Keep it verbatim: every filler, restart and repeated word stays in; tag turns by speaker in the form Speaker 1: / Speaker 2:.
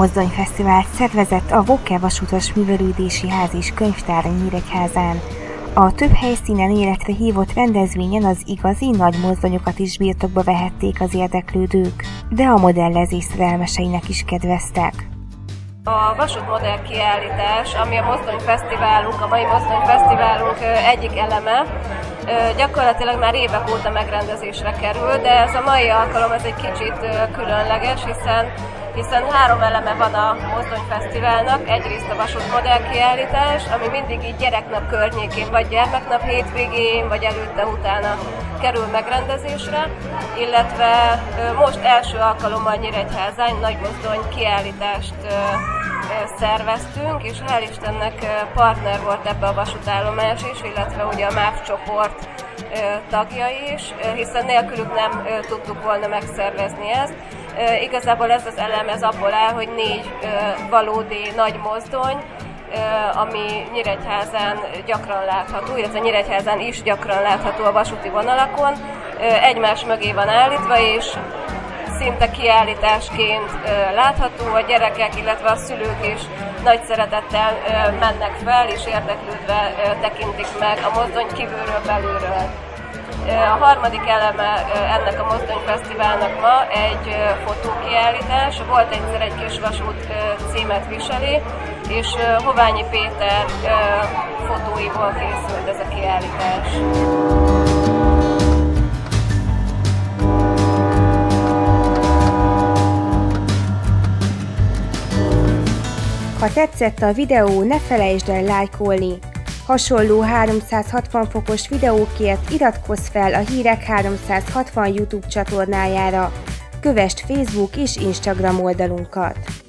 Speaker 1: mozdonyfesztivált szervezett a Voke Vasútos Művelődési Ház és Könyvtár Nyíregyházán. A több helyszínen életre hívott rendezvényen az igazi nagy mozdonyokat is birtokba vehették az érdeklődők, de a modellezés szerelmeseinek is kedveztek.
Speaker 2: A vasútmodell kiállítás, ami a mozdonyfesztiválunk, a mai mozdonyfesztiválunk egyik eleme, gyakorlatilag már évek óta megrendezésre kerül, de ez a mai alkalom ez egy kicsit különleges, hiszen, hiszen három eleme van a mozdonyfesztiválnak. Egyrészt a vasútmodell kiállítás, ami mindig így gyereknap környékén, vagy gyermeknap hétvégén, vagy előtte-utána kerül megrendezésre, illetve most első alkalommal Nyíregyházán nagy mozdony kiállítást szerveztünk, és hál' Istennek partner volt ebbe a vasútállomás is, illetve ugye a MÁV csoport tagjai is, hiszen nélkülük nem tudtuk volna megszervezni ezt. Igazából ez az elem ez abból áll, hogy négy valódi nagy mozdony, ami Nyíregyházán gyakran látható, illetve Nyíregyházán is gyakran látható a vasúti vonalakon, egymás mögé van állítva, és szinte kiállításként látható, a gyerekek, illetve a szülők is nagy szeretettel mennek fel, és érdeklődve tekintik meg a mozdony kívülről, belülről. A harmadik eleme ennek a mozdonyfesztiválnak ma egy fotókiállítás. Volt egyszer egy kis vasút címet viseli, és Hoványi Péter fotóiból készült ez a kiállítás.
Speaker 1: Ha tetszett a videó, ne felejtsd el lájkolni! Hasonló háromszázhatvan fokos videókért iratkozz fel a Hírek háromszázhatvan YouTube csatornájára, kövesd Facebook és Instagram oldalunkat!